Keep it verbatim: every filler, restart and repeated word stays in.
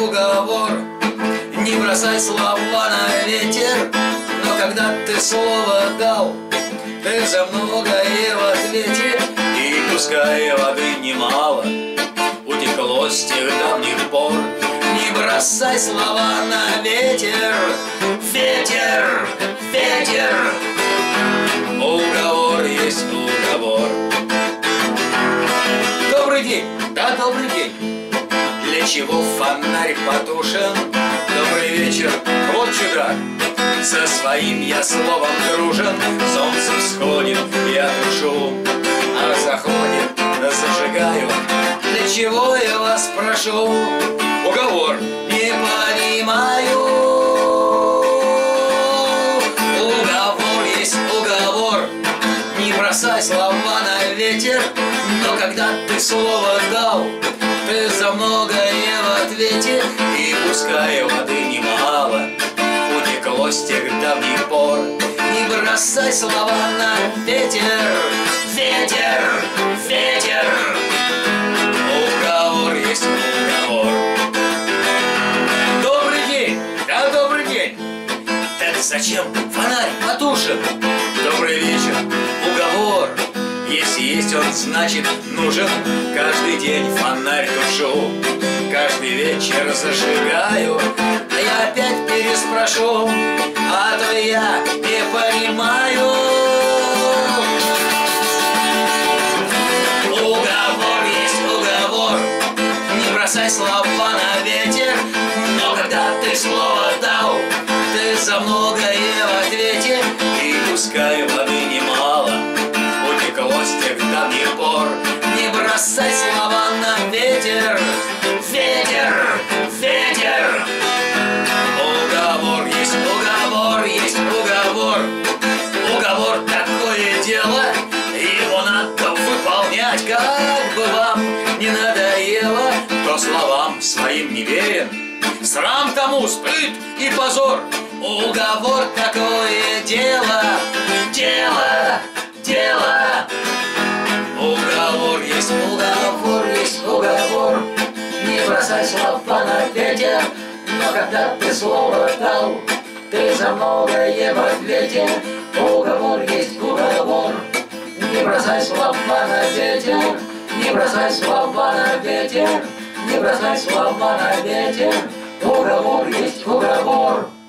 уговор. Не бросай слова на ветер, но когда ты слово дал, ты за многое в ответе. И пускай воды немало утекло с тех давних пор, не бросай слова на ветер. Ветер, ветер, уговор есть уговор. Добрый день, да, добрый день. Для чего фонарь потушен? Добрый вечер, вот чудак. Со своим я словом дружен. Солнце всходит, я тушу, а заходит, зажигаю. Для чего я вас прошу? Уговор не понимаю. Уговор есть уговор. Не бросай слова на ветер, но когда ты слово дал, ты за многое в ответе. И пускай воды немало утекло с тех давних пор, не бросай слова на ветер. Ветер, ветер, уговор есть уговор. Добрый день, да, добрый день. Так зачем фонарь потушен? Добрый вечер, уговор. Если есть он, значит нужен. Каждый день фонарь тушу, каждый вечер зажигаю. А я опять переспрошу, а то я не понимаю. Уговор есть уговор. Не бросай слова на ветер, но когда ты слово дал, ты за многое в ответе. И пускай воды немало утекло с тех давних пор, не бросай слова на ветер. Ветер, ветер, уговор есть уговор, есть уговор. Уговор такое дело, его надо выполнять. Как бы вам не надоело, кто словам своим не верен, срам тому, стыд и позор. Уговор такое дело, дело, дело. Уговор есть уговор, есть уговор. Не бросай слова на ветер, но когда ты слово дал, ты за многое в ответе. Уговор есть уговор. Не бросай слова на ветер, не бросай слова на ветер, не бросай слова на ветер. Уговор есть уговор.